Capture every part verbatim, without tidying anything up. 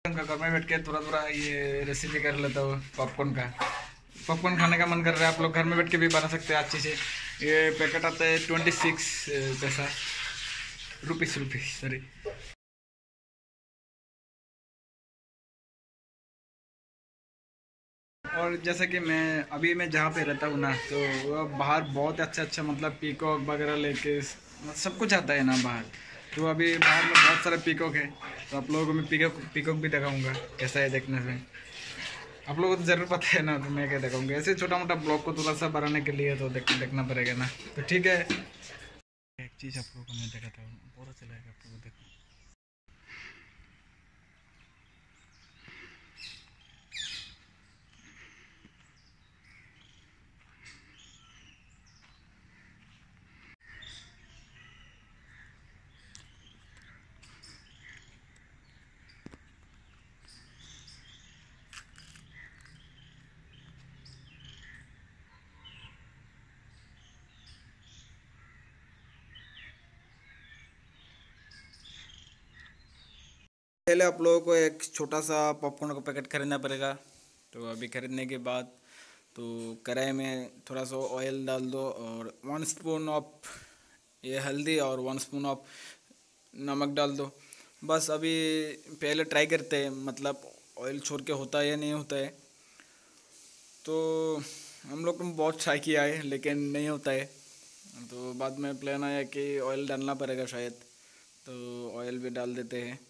का घर में बैठ के थोड़ा थोड़ा ये रेसिपी कर लेता हूँ पॉपकॉर्न का। पॉपकॉर्न खाने का मन कर रहा है, आप लोग घर में बैठ के भी बना सकते हैं अच्छे से। ये पैकेट आता है ट्वेंटी सिक्स पैसा रुपीस रुपीस सॉरी। और जैसे कि मैं अभी मैं जहाँ पे रहता हूँ ना, तो वह बाहर बहुत अच्छा अच्छा मतलब पीकॉक वगैरह लेके सब कुछ आता है ना बाहर। तो अभी बाहर में बहुत सारे पीकॉक है, तो आप लोगों को मैं पीकॉक पीकॉक भी दिखाऊंगा कैसा है देखने में। आप लोगों को तो ज़रूर पता है ना, तो मैं क्या दिखाऊंगा। ऐसे छोटा मोटा ब्लॉग को थोड़ा सा बढ़ाने के लिए तो देख देखना पड़ेगा ना, तो ठीक है। एक चीज़ आप लोगों को मैं दिखाता हूँ, बहुत अच्छा लगेगा आप लोगों को। देखो पहले आप लोगों को एक छोटा सा पॉपकॉर्न का पैकेट खरीदना पड़ेगा। तो अभी खरीदने के बाद तो कढ़ाई में थोड़ा सा ऑयल डाल दो और वन स्पून ऑफ ये हल्दी और वन स्पून ऑफ नमक डाल दो। बस अभी पहले ट्राई करते हैं मतलब ऑयल छोड़ के होता है या नहीं होता है। तो हम लोग ने बहुत ट्राई किया है लेकिन नहीं होता है, तो बाद में प्लान आया कि ऑयल डालना पड़ेगा शायद, तो ऑयल भी डाल देते हैं।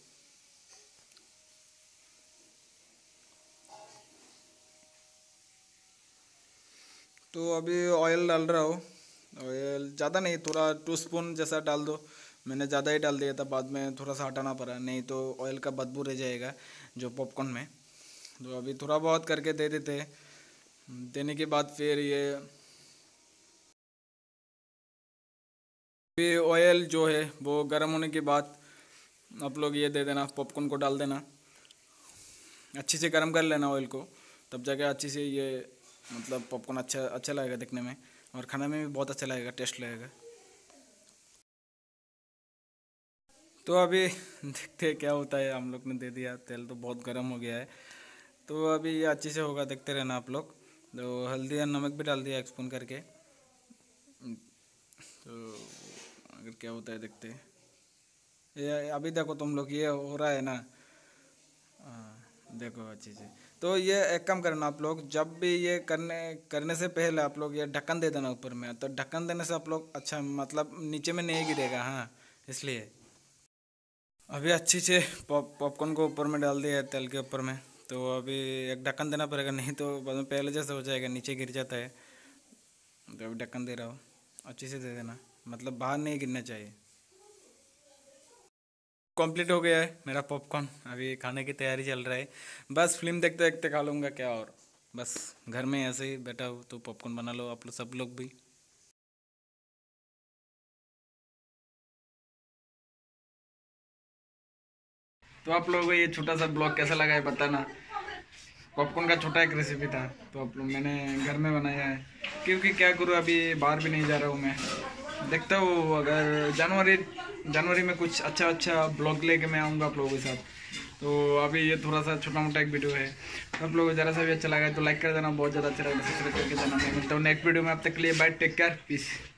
तो अभी ऑयल डाल रहा हूँ। ऑयल ज़्यादा नहीं, थोड़ा टू स्पून जैसा डाल दो। मैंने ज़्यादा ही डाल दिया था, बाद में थोड़ा सा हटाना पड़ा, नहीं तो ऑयल का बदबू रह जाएगा जो पॉपकॉर्न में। तो अभी थोड़ा बहुत करके दे देते हैं। देने के बाद फिर ये फिर ऑयल जो है वो गर्म होने के बाद आप लोग ये दे देना, पॉपकॉर्न को डाल देना। अच्छे से गर्म कर लेना ऑयल को, तब जाके अच्छे से ये मतलब पॉपकॉर्न अच्छा अच्छा लगेगा दिखने में, और खाने में भी बहुत अच्छा लगेगा, टेस्ट लगेगा। तो अभी देखते हैं क्या होता है। हम लोग ने दे दिया, तेल तो बहुत गर्म हो गया है। तो अभी ये अच्छे से होगा, देखते रहना आप लोग। तो हल्दी और नमक भी डाल दिया एक स्पून करके। तो अगर क्या होता है देखते हैं। ये अभी देखो तुम लोग, ये हो रहा है ना। हाँ, देखो अच्छे से। तो ये एक काम करना आप लोग, जब भी ये करने करने से पहले आप लोग ये ढक्कन दे देना ऊपर में। तो ढक्कन देने से आप लोग अच्छा मतलब नीचे में नहीं गिरेगा, हाँ इसलिए। अभी अच्छी से पॉप पॉपकॉर्न को ऊपर में डाल दिया है तेल के ऊपर में। तो अभी एक ढक्कन देना पड़ेगा, नहीं तो बाद में पहले जैसे हो जाएगा, नीचे गिर जाता है। तो अभी ढक्कन दे रहा हूँ, अच्छे से दे देना, मतलब बाहर नहीं गिरना चाहिए। कंप्लीट हो गया है मेरा पॉपकॉर्न, अभी खाने की तैयारी चल रहा है। बस फिल्म देखते देखते खा लूँगा क्या, और बस घर में ऐसे ही बैठा हूँ तो पॉपकॉर्न बना लो आप लोग, सब लोग भी। तो आप लोगों को ये छोटा सा ब्लॉग कैसा लगा है बताना। पॉपकॉर्न का छोटा एक रेसिपी था, तो आप लोग मैंने घर में बनाया है। क्योंकि क्या करूँ, अभी बाहर भी नहीं जा रहा हूँ मैं। देखता हूँ अगर जनवरी जनवरी में कुछ अच्छा अच्छा ब्लॉग लेके मैं आऊँगा आप लोगों के साथ। तो अभी ये थोड़ा सा छोटा मोटा एक वीडियो है, तो आप लोगों को ज़रा सा भी अच्छा लगा है तो लाइक कर देना, बहुत ज़्यादा अच्छा लगा सब्सक्राइब करके देना। मैं मिलता हूँ नेक्स्ट वीडियो में, अब तक के लिए बाय, टेक केयर, पीस।